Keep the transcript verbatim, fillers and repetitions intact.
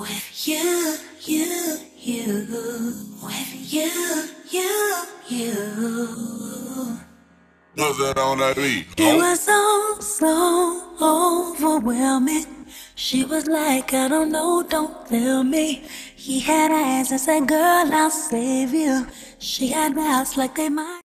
with you, you, you, with you, you, you. Nothing on that beat. It was so, so overwhelming. She was like, I don't know, don't tell me. He had eyes and said, girl, I'll save you. She had mouths like they might.